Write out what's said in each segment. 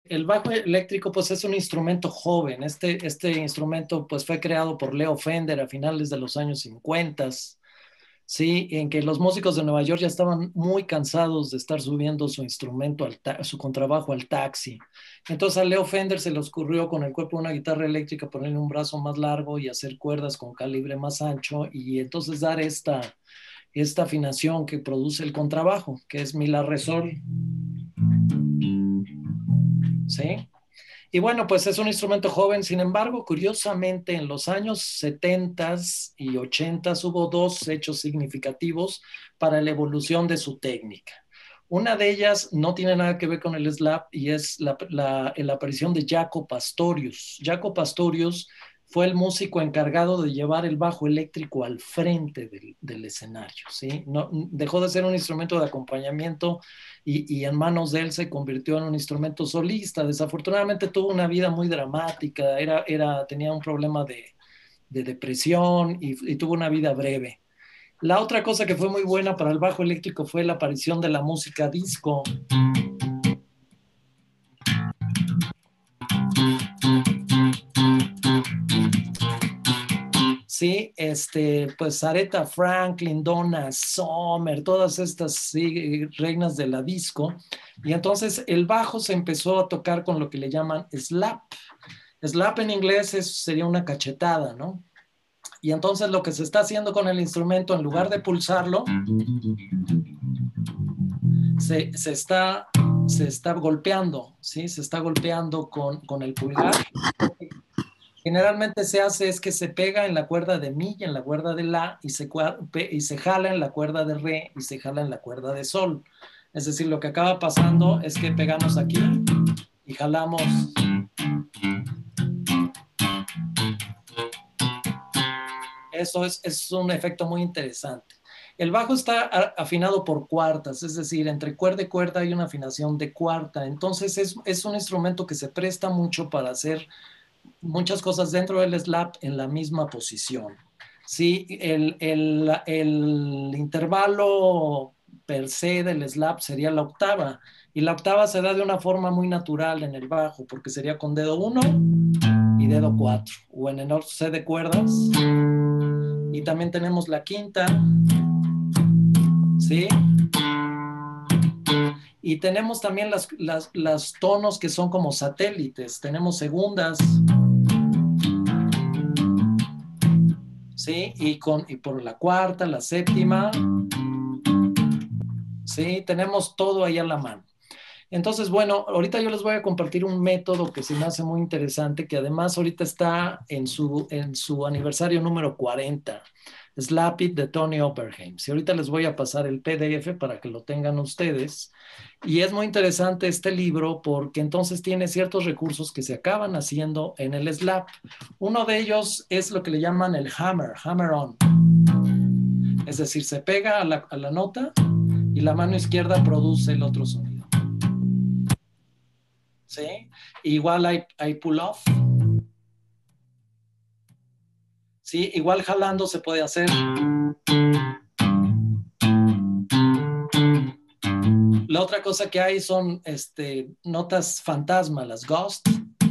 el bajo eléctrico pues es un instrumento joven. Este instrumento pues fue creado por Leo Fender a finales de los años 50, sí, en que los músicos de Nueva York ya estaban muy cansados de estar subiendo su instrumento, su contrabajo al taxi. Entonces a Leo Fender se le ocurrió con el cuerpo de una guitarra eléctrica ponerle un brazo más largo y hacer cuerdas con calibre más ancho y entonces dar esta afinación que produce el contrabajo, que es mi la re sol, ¿sí? Y bueno, pues es un instrumento joven, sin embargo, curiosamente, en los años 70 y 80 hubo dos hechos significativos para la evolución de su técnica. Una de ellas no tiene nada que ver con el slap y es la aparición de Jaco Pastorius. Jaco Pastorius fue el músico encargado de llevar el bajo eléctrico al frente del escenario, ¿sí? No, dejó de ser un instrumento de acompañamiento y en manos de él se convirtió en un instrumento solista. Desafortunadamente tuvo una vida muy dramática, tenía un problema de depresión y tuvo una vida breve. La otra cosa que fue muy buena para el bajo eléctrico fue la aparición de la música disco. Sí, pues Aretha Franklin, Donna Summer, todas estas sí, reinas de la disco. Y entonces el bajo se empezó a tocar con lo que le llaman slap. Slap en inglés sería una cachetada, ¿no? Y entonces lo que se está haciendo con el instrumento, en lugar de pulsarlo, se, se está, se está golpeando, ¿sí? Se está golpeando con el pulgar. Generalmente se hace es que se pega en la cuerda de mi y en la cuerda de la y se jala en la cuerda de re y se jala en la cuerda de sol. Es decir, lo que acaba pasando es que pegamos aquí y jalamos. Eso es un efecto muy interesante. El bajo está afinado por cuartas, es decir, entre cuerda y cuerda hay una afinación de cuarta. Entonces es un instrumento que se presta mucho para hacer muchas cosas dentro del slap en la misma posición. Sí, el intervalo per se del slap sería la octava, y la octava se da de una forma muy natural en el bajo, porque sería con dedo uno y dedo 4 o en el C de cuerdas. Y también tenemos la quinta, ¿sí? Y tenemos también las tonos que son como satélites. Tenemos segundas, ¿sí? Y por la cuarta, la séptima, ¿sí? Tenemos todo ahí a la mano. Entonces, bueno, ahorita yo les voy a compartir un método que se me hace muy interesante, que además ahorita está en su aniversario número 40, Slap It de Tony Oppenheim. Y ahorita les voy a pasar el PDF para que lo tengan ustedes. Y es muy interesante este libro porque entonces tiene ciertos recursos que se acaban haciendo en el slap. Uno de ellos es lo que le llaman el hammer on. Es decir, se pega a la nota y la mano izquierda produce el otro sonido. ¿Sí? Igual hay pull-off. ¿Sí? Igual jalando se puede hacer. La otra cosa que hay son notas fantasma, las ghost.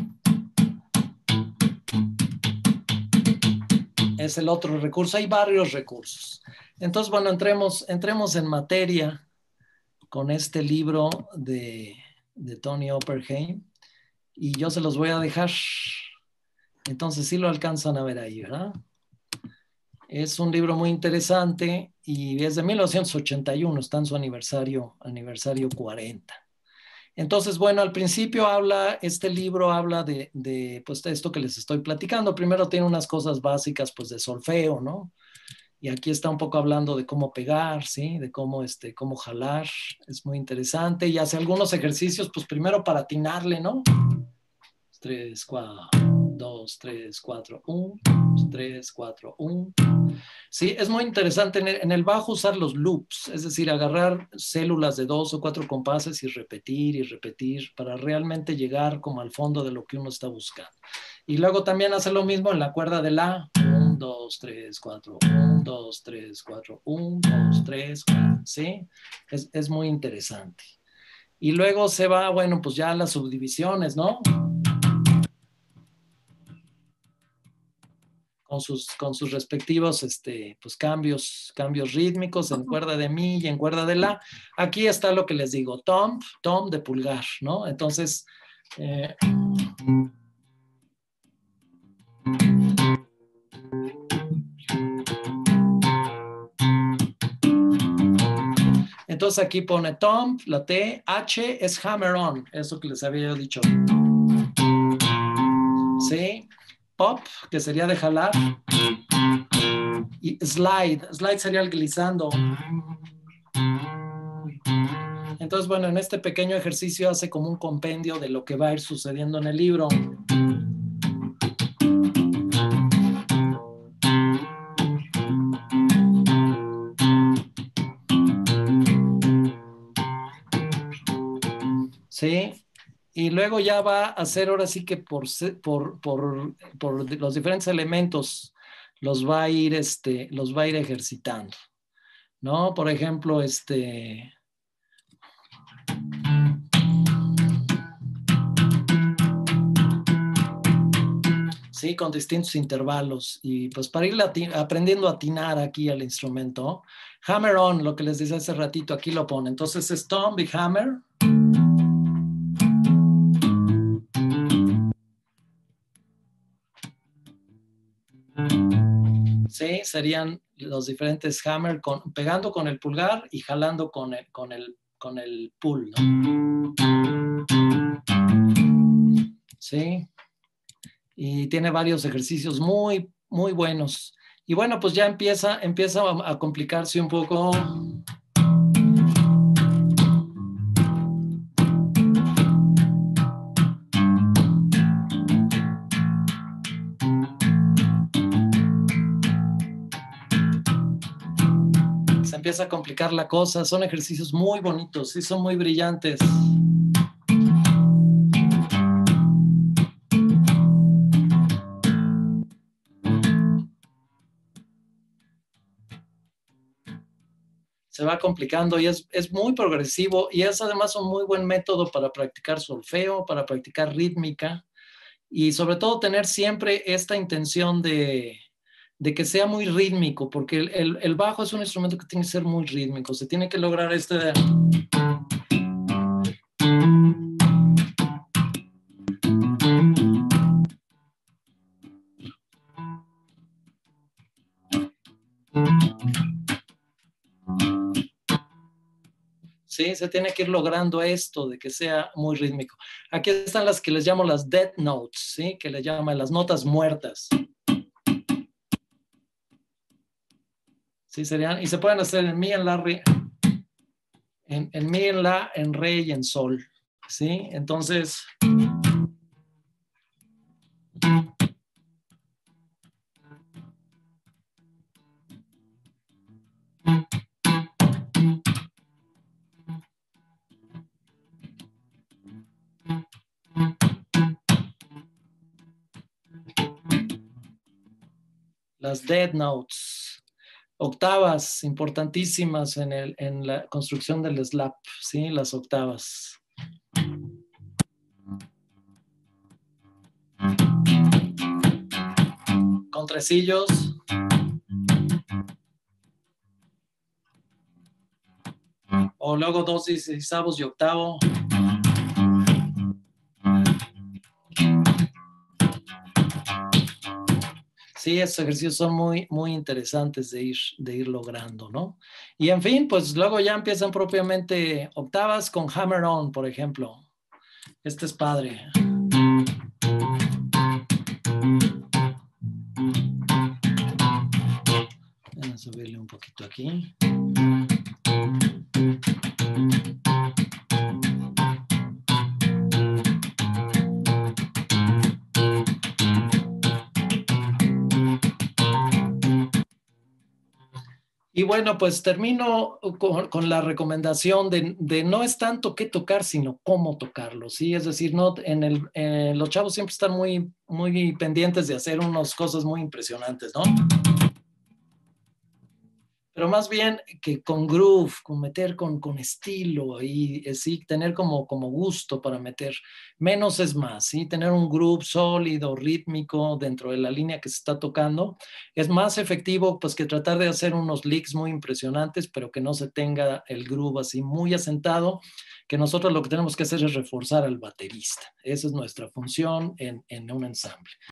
Es el otro recurso. Hay varios recursos. Entonces, bueno, entremos en materia con este libro de Tony Oppenheim y yo se los voy a dejar. Entonces, sí lo alcanzan a ver ahí, ¿verdad? Es un libro muy interesante y es de 1981, está en su aniversario 40. Entonces, bueno, al principio este libro habla pues, de esto que les estoy platicando. Primero tiene unas cosas básicas, pues, de solfeo, ¿no? Y aquí está un poco hablando de cómo pegar, ¿sí? De cómo jalar. Es muy interesante. Y hace algunos ejercicios, pues, primero para atinarle, ¿no? 3, 4, 2, 3, 4, 1, 2, 3, 4, 1. Sí, es muy interesante en el bajo usar los loops, es decir, agarrar células de 2 o 4 compases y repetir para realmente llegar como al fondo de lo que uno está buscando. Y luego también hace lo mismo en la cuerda de la 1, 2, 3, 4, 1, 2, 3, 4, 1, 2, 3, 4, ¿sí? Es muy interesante. Y luego se va, bueno, pues ya a las subdivisiones, ¿no? Con sus respectivos pues cambios rítmicos en cuerda de mi y en cuerda de la. Aquí está lo que les digo, tom de pulgar, ¿no? Entonces, entonces aquí pone tom, la T, H es hammer on, eso que les había dicho. ¿Sí? Pop, que sería de jalar. Y slide sería el glissando. Entonces, bueno, en este pequeño ejercicio hace como un compendio de lo que va a ir sucediendo en el libro. ¿Sí? Y luego ya va a hacer ahora sí que por los diferentes elementos los va a ir, los va a ir ejercitando, ¿no? Por ejemplo, sí, con distintos intervalos y pues para ir aprendiendo a atinar aquí al instrumento. Hammer on, lo que les decía hace ratito, aquí lo pone. Entonces es tom y hammer. Sí, serían los diferentes hammer pegando con el pulgar y jalando con el pull, ¿no? Sí, y tiene varios ejercicios muy, muy buenos. Y bueno, pues ya empieza a complicarse un poco. Se empieza a complicar la cosa. Son ejercicios muy bonitos, sí, son muy brillantes. Se va complicando y es muy progresivo y es además un muy buen método para practicar solfeo, para practicar rítmica y sobre todo tener siempre esta intención de que sea muy rítmico, porque el bajo es un instrumento que tiene que ser muy rítmico, se tiene que lograr Sí, se tiene que ir logrando esto de que sea muy rítmico. Aquí están las que les llamo las dead notes, ¿sí? Que le llaman las notas muertas. Sí, serían, y se pueden hacer en mi, en la, en mi, en la, en re y en sol, ¿sí? Entonces, las dead notes, octavas importantísimas en la construcción del slap, ¿sí? Las octavas. Con tresillos. O luego dos dieciseisavos y octavo. Sí, esos ejercicios son muy, muy interesantes de ir logrando, ¿no? Y en fin, pues luego ya empiezan propiamente octavas con hammer on, por ejemplo. Este es padre. Voy a subirle un poquito aquí. Y bueno, pues termino con la recomendación de no es tanto qué tocar, sino cómo tocarlo, ¿sí? Es decir, no, los chavos siempre están muy, muy pendientes de hacer unas cosas muy impresionantes, ¿no? Pero más bien que con groove, con meter con estilo y sí, tener como gusto para meter. Menos es más, ¿sí? Tener un groove sólido, rítmico dentro de la línea que se está tocando es más efectivo pues que tratar de hacer unos licks muy impresionantes, pero que no se tenga el groove así muy asentado, que nosotros lo que tenemos que hacer es reforzar al baterista. Esa es nuestra función en un ensamble.